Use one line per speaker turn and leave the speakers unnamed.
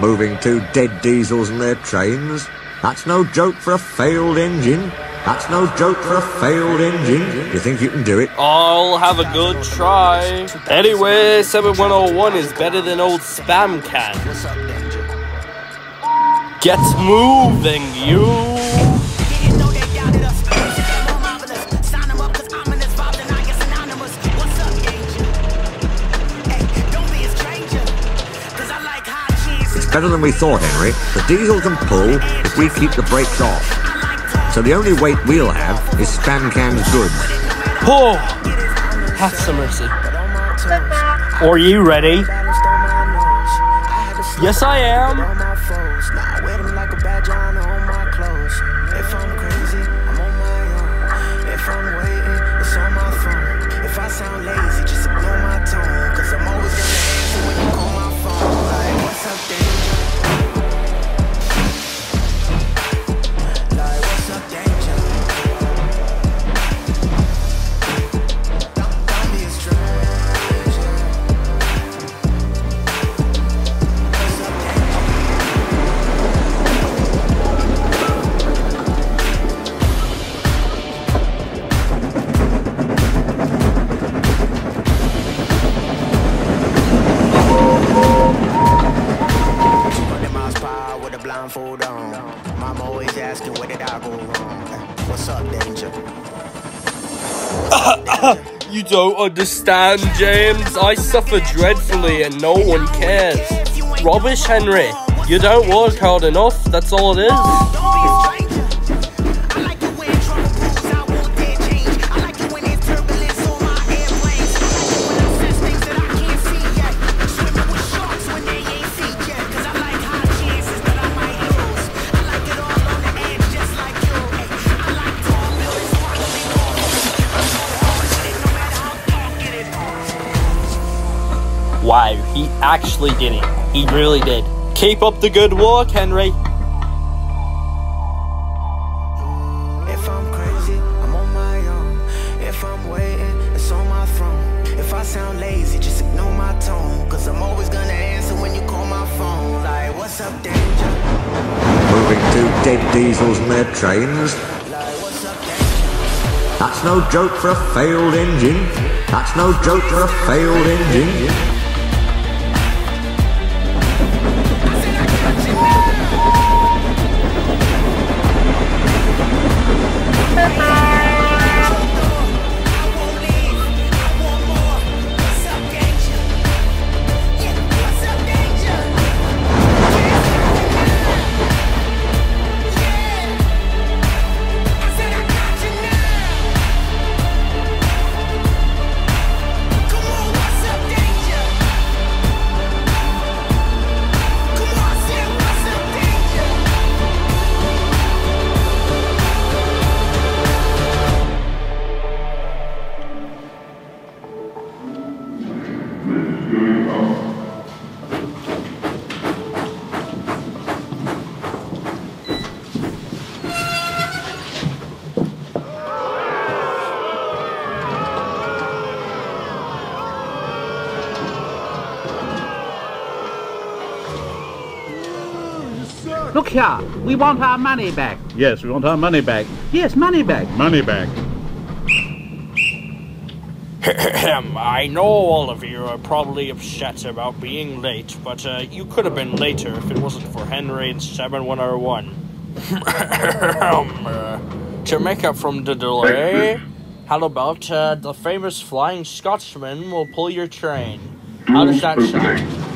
moving two dead diesels and their trains. That's no joke for a failed engine. That's no joke for a failed engine. You think you can do it?
I'll have a good try. Anyway, 7101 is better than old spam can. Get moving, you!
Better than we thought, Henry. The diesel can pull if we keep the brakes off. So the only weight we'll have is Spam Can's goods.
Oh! Have some mercy. Are you ready? Yes, I am. If I sound lazy, just ignore my tone. Cause I'm always gonna answer when you call my phone. Like, what's up, danger? Like, what's up, danger? Don't be a stranger. What's up, blindfold on. Mama always asking where did I go wrong. What's up, danger? You don't understand, James. I suffer dreadfully and no one cares. Rubbish, Henry. You don't work hard enough, that's all it is. Wow, he actually did it. He really did. Keep up the good work, Henry. If I'm crazy, I'm on my own. If I'm waiting, it's on my throne. If I sound lazy, just ignore my tone. Cause I'm always gonna answer when you call my phone. Like, what's up, danger?
Moving two dead diesels and their trains.
Like, what's up, danger?
That's no joke for a failed engine. That's no joke for a failed engine.
Look here, we want our money back.
Yes, we want our money back.
Yes, money back.
Money back.
I know all of you are probably upset about being late, but you could have been later if it wasn't for Henry and 7101. To make up from the delay, how about the famous Flying Scotsman will pull your train? How does that sound?